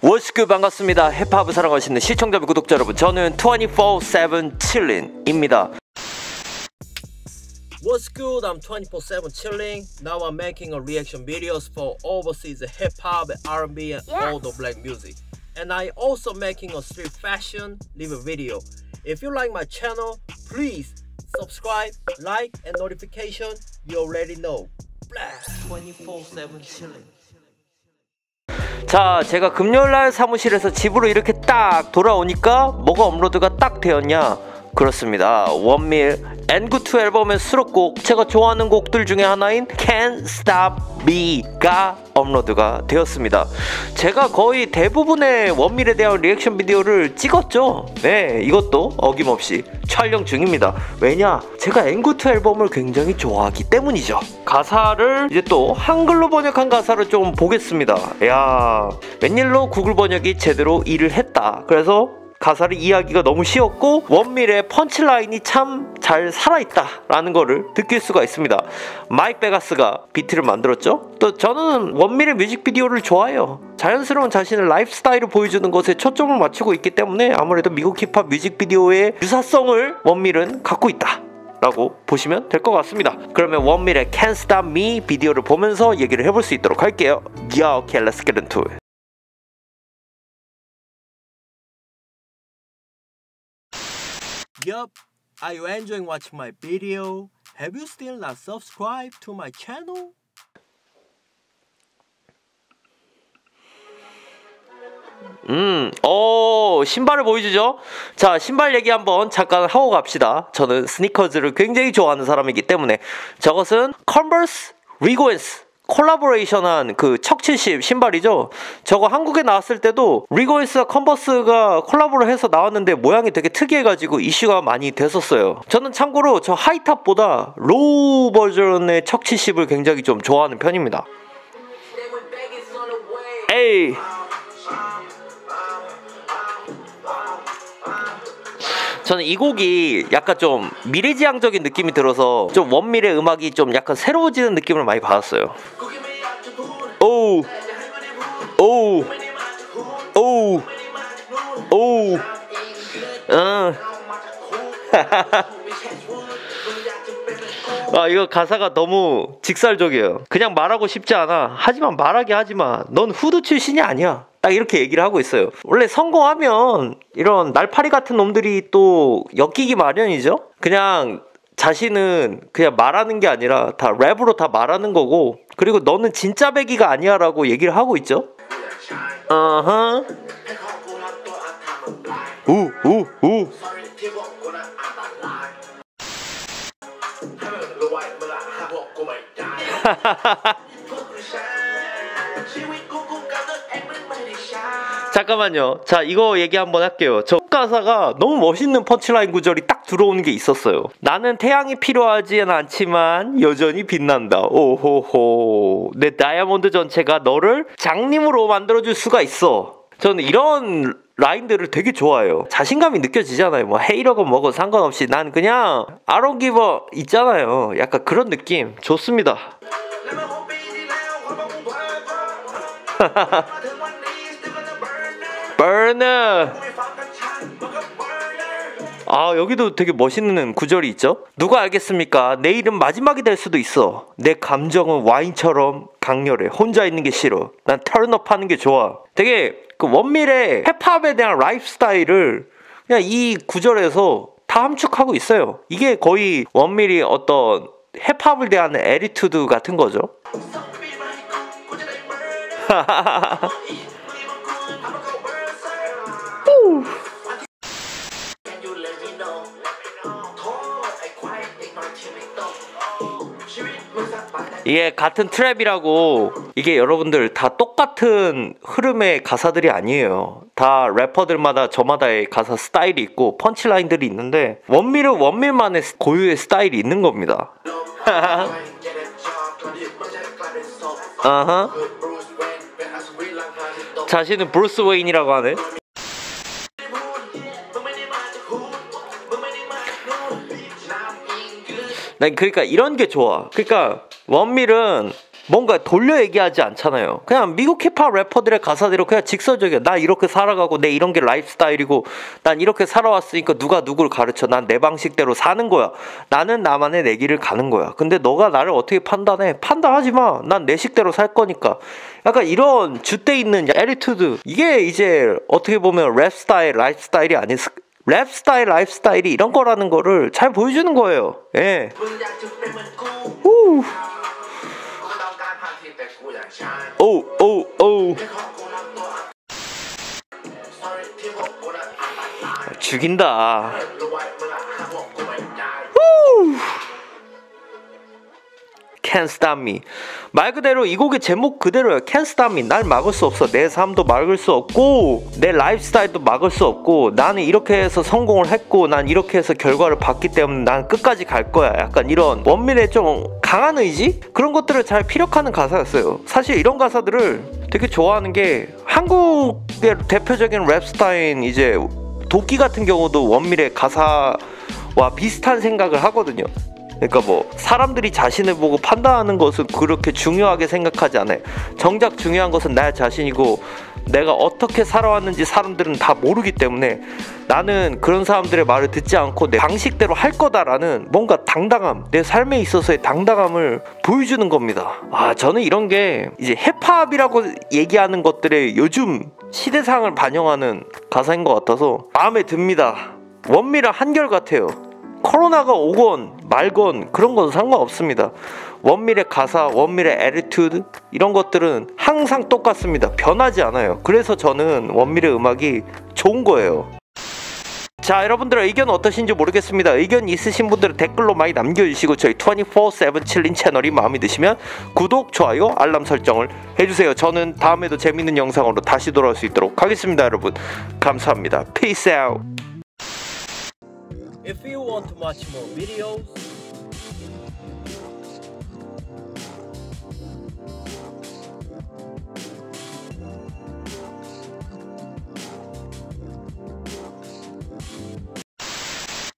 What's good, 반갑습니다. 힙합을 사랑하시는 시청자 및 구독자 여러분, 저는 24/7 chilling입니다. What's good? I'm 24/7 chilling. Now I'm making a reaction videos for overseas hip hop, R&B, and all the black music. And I also making a street fashion review video. If you like my channel, please subscribe, like, and notification. You already know. 24/7 chilling. 자, 제가 금요일날 사무실에서 집으로 이렇게 딱 돌아오니까 뭐가 업로드가 딱 되었냐? 그렇습니다. 원밀 N92 앨범의 수록곡, 제가 좋아하는 곡들 중에 하나인 Can't Stop Me가 업로드가 되었습니다. 제가 거의 대부분의 원밀에 대한 리액션 비디오를 찍었죠. 네, 이것도 어김없이 촬영 중입니다. 왜냐? 제가 N92 앨범을 굉장히 좋아하기 때문이죠. 가사를 이제 또 한글로 번역한 가사를 좀 보겠습니다. 야, 웬일로 구글 번역이 제대로 일을 했다. 그래서 가사를 이해하기가 너무 쉬웠고 원밀의 펀치라인이 참 잘 살아있다 라는 거를 느낄 수가 있습니다. 마이크 베가스가 비트를 만들었죠. 또 저는 원밀의 뮤직비디오를 좋아해요. 자연스러운 자신의 라이프 스타일을 보여주는 것에 초점을 맞추고 있기 때문에 아무래도 미국 힙합 뮤직비디오의 유사성을 원밀은 갖고 있다 라고 보시면 될 것 같습니다. 그러면 원밀의 Can't Stop Me 비디오를 보면서 얘기를 해볼 수 있도록 할게요. Yeah, okay, let's get into it. Yup, are you enjoying watching my video? Have you still not subscribed to my channel? 신발을 보여주죠. 자, 신발 얘기 한번 잠깐 하고 갑시다. 저는 스니커즈를 굉장히 좋아하는 사람이기 때문에. 저것은 컨버스 리고엔스 콜라보레이션한 그 척70 신발이죠. 저거 한국에 나왔을 때도 리고엔스와 컨버스가 콜라보를 해서 나왔는데 모양이 되게 특이해가지고 이슈가 많이 됐었어요. 저는 참고로 저 하이탑보다 로우 버전의 척70을 굉장히 좀 좋아하는 편입니다. 에이, 저는 이 곡이 약간 좀 미래지향적인 느낌이 들어서 좀 원밀의 음악이 좀 약간 새로워지는 느낌을 많이 받았어요. 오우 오우 오우 오우 이거 가사가 너무 직설적이에요. 그냥 말하고 싶지 않아. 하지만 말하게 하지마. 넌 후드 출신이 아니야. 딱 이렇게 얘기를 하고 있어요. 원래 성공하면 이런 날파리 같은 놈들이 또 엮이기 마련이죠. 그냥 자신은 그냥 말하는 게 아니라 다 랩으로 다 말하는 거고, 그리고 너는 진짜 배기가 아니야 라고 얘기를 하고 있죠. 우우우 잠깐만요. 자, 이거 얘기 한번 할게요. 저 가사가 너무 멋있는 펀치라인 구절이 딱 들어오는 게 있었어요. 나는 태양이 필요하지는 않지만 여전히 빛난다. 오호호. 내 다이아몬드 전체가 너를 장님으로 만들어줄 수가 있어. 저는 이런 라인들을 되게 좋아해요. 자신감이 느껴지잖아요. 뭐 헤이러건 뭐건 상관없이 난 그냥 I don't give a 있잖아요. 약간 그런 느낌 좋습니다. 버너. 여기도 되게 멋있는 구절이 있죠. 누가 알겠습니까? 내일은 마지막이 될 수도 있어. 내 감정은 와인처럼 강렬해. 혼자 있는 게 싫어. 난 턴업 하는 게 좋아. 되게 그 원밀의 힙합에 대한 라이프 스타일을 그냥 이 구절에서 다 함축하고 있어요. 이게 거의 원밀이 어떤 힙합에 대한 애티튜드 같은 거죠. 이게 같은 트랩이라고 이게 여러분들 다 똑같은 흐름의 가사들이 아니에요. 다 래퍼들마다 저마다의 가사 스타일이 있고 펀치라인들이 있는데 원밀은 원밀만의 고유의 스타일이 있는 겁니다. 자신은 브루스 웨인이라고 하네. 난 그러니까 이런 게 좋아. 그러니까 원밀은 뭔가 돌려 얘기하지 않잖아요. 그냥 미국 힙합 래퍼들의 가사대로 그냥 직설적이야. 나 이렇게 살아가고 내 이런 게 라이프스타일이고 난 이렇게 살아왔으니까 누가 누굴 가르쳐. 난 내 방식대로 사는 거야. 나는 나만의 내 길을 가는 거야. 근데 너가 나를 어떻게 판단해? 판단하지 마. 난 내 식대로 살 거니까. 약간 이런 줏대 있는 애리투드, 이게 이제 어떻게 보면 랩 스타일, 라이프 스타일이 아닌 랩 스타일, 라이프 스타일이 이런 거라는 거를 잘 보여주는 거예요. 예. 오. 죽인다. Can't Stop Me. 말 그대로 이 곡의 제목 그대로야. Can't Stop Me. 날 막을 수 없어. 내 삶도 막을 수 없고 내 라이프 스타일도 막을 수 없고 나는 이렇게 해서 성공을 했고 난 이렇게 해서 결과를 봤기 때문에 난 끝까지 갈 거야. 약간 이런 원민의 좀 강한 의지? 그런 것들을 잘 피력하는 가사였어요. 사실 이런 가사들을 되게 좋아하는 게 한국의 대표적인 랩 스타일인 이제 도끼 같은 경우도 원밀의 가사와 비슷한 생각을 하거든요. 그러니까 뭐 사람들이 자신을 보고 판단하는 것은 그렇게 중요하게 생각하지 않아요. 정작 중요한 것은 나 자신이고 내가 어떻게 살아왔는지 사람들은 다 모르기 때문에 나는 그런 사람들의 말을 듣지 않고 내 방식대로 할 거다라는 뭔가 당당함, 내 삶에 있어서의 당당함을 보여주는 겁니다. 저는 이런 게 이제 힙합이라고 얘기하는 것들의 요즘 시대상을 반영하는 가사인 것 같아서 마음에 듭니다. 원미랑 한결같아요. 코로나가 오건 말건 그런 건 상관없습니다. 원밀의 가사, 원밀의 애티튜드 이런 것들은 항상 똑같습니다. 변하지 않아요. 그래서 저는 원밀의 음악이 좋은 거예요. 자, 여러분들의 의견은 어떠신지 모르겠습니다. 의견 있으신 분들은 댓글로 많이 남겨주시고 저희 24/7 칠린 채널이 마음에 드시면 구독, 좋아요, 알람 설정을 해주세요. 저는 다음에도 재밌는 영상으로 다시 돌아올 수 있도록 하겠습니다. 여러분 감사합니다. Peace out. If you want to watch more videos,